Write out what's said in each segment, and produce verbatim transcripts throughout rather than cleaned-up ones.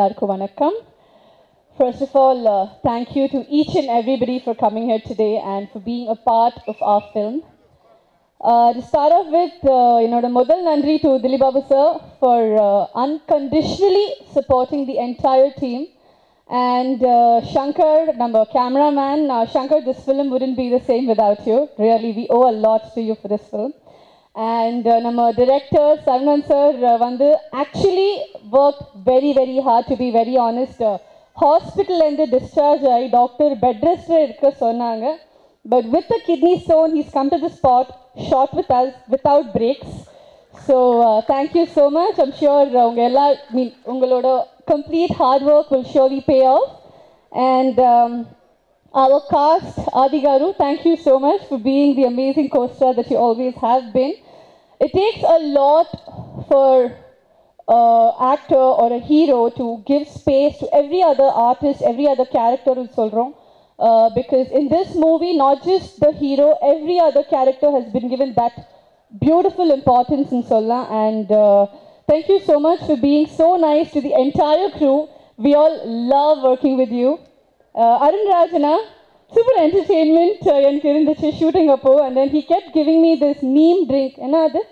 Ellarku vanakkam. First of all, uh, thank you to each and everybody for coming here today and for being a part of our film. Uh, to start off with, uh, you know, the modal nandri to Dilip Babu sir for uh, unconditionally supporting the entire team. And uh, Shankar, number cameraman, uh, Shankar, this film wouldn't be the same without you. Really, we owe a lot to you for this film. And uh, number director, Sarnan sir, uh, vandu actually worked very, very hard, to be very honest. Uh, hospital and the discharge, I doctor bed rest irukka sonnanga. But with the kidney stone, he's come to the spot, shot with us without breaks. So uh, thank you so much. I'm sure uh, unga ella I mean ungaloda complete hard work will surely pay off. And um, our cast, Adi Garu, thank you so much for being the amazing co-star that you always have been. It takes a lot for an actor or a hero to give space to every other artist, every other character in Solron. Uh, because in this movie, not just the hero, every other character has been given that beautiful importance in Solla. And uh, thank you so much for being so nice to the entire crew. We all love working with you. Uh, Arun Rajana, super entertainment, enakku irundhuchu shooting appo, and then he kept giving me this neem drink. Enna adu?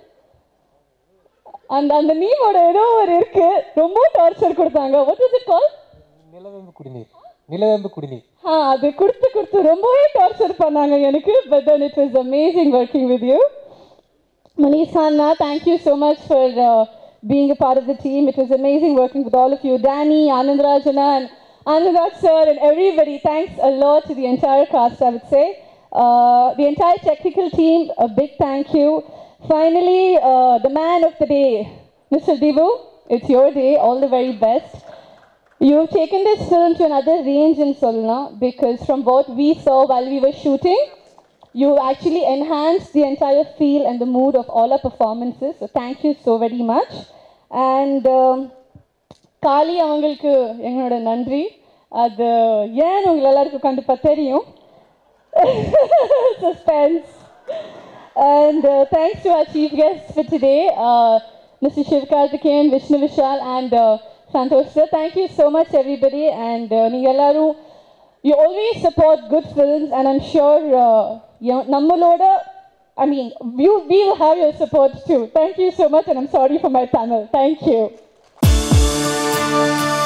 And and the neem oda edo or irukku romba torture kodutanga. What was it called? Nilavembu kudineer. Nilavembu kudineer. Ha, adu kuduthu kuduthu rombave torture pannanga enakku, but then it was amazing working with you. Manish Khanna, thank you so much for uh, being a part of the team. It was amazing working with all of you. Danny, Anand Rajana, and Anurag sir, and everybody. Thanks a lot to the entire cast, I would say. Uh, the entire technical team, a big thank you. Finally, uh, the man of the day, Mister Dibu, it's your day. All the very best. You've taken this film to another range in Solna, because from what we saw while we were shooting, you actually enhanced the entire feel and the mood of all our performances. So thank you so very much. And um, Kali avangalku engaloda nandri. Adu yen ungal ellarku kandipa theriyum. Suspense. And uh, thanks to our chief guests for today, uh, Mister Shiv Karthikeyan, Vishnu Vishal, and uh, Santosh sir. Thank you so much, everybody. And uh, neenga ellaru, you always support good films, and I'm sure uh, you know, nammaloda, I mean, you, we will have your support too. Thank you so much, and I'm sorry for my Tamil. Thank you.